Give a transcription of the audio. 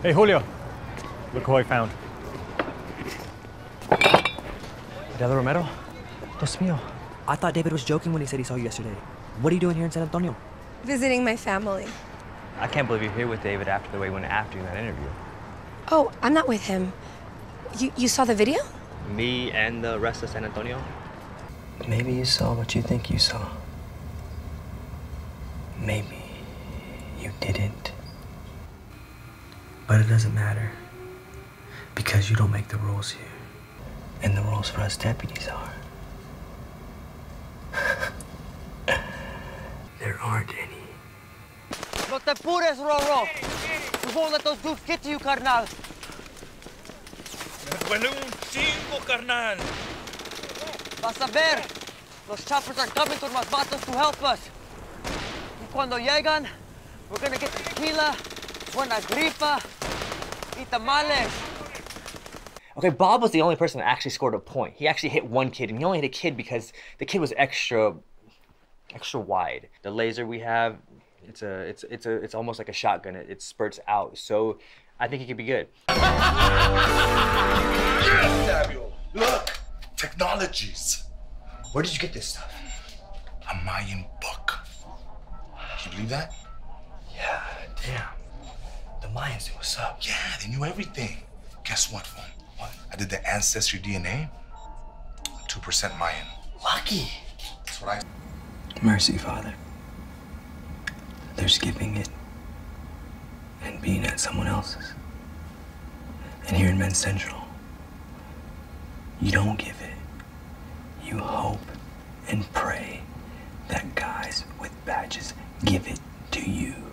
Hey, Julio. Look who I found. Dela Romero? Dios mío. I thought David was joking when he said he saw you yesterday. What are you doing here in San Antonio? Visiting my family. I can't believe you're here with David after the way he went after you in that interview. Oh, I'm not with him. You saw the video? Me and the rest of San Antonio? Maybe you saw what you think you saw. Maybe you didn't. But it doesn't matter. Because you don't make the rules here. And the rules for us deputies are. There aren't any. No te apures, Roro. We won't let those dudes get to you, carnal. Me duele un chingo, carnal. Vas a ver. Los choppers are coming con más vatos to help us. Y cuando llegan, we're gonna get tequila, buena gripa, y tamales. Okay, Bob was the only person that actually scored a point. He actually hit one kid, and he only hit a kid because the kid was extra wide. The laser we have, it's almost like a shotgun. It spurts out, so I think it could be good. Yes, Samuel. Look, technologies. Where did you get this stuff? A Mayan book. Can you believe that? Yeah, damn. The Mayans knew what's up. Yeah, they knew everything. Guess what, Phone? What? I did the Ancestry DNA. 2% Mayan. Lucky. That's what I... Mercy, Father. There's giving it and being at someone else's. And here in Men's Central, you don't give it. You hope and pray that guys with badges give it to you.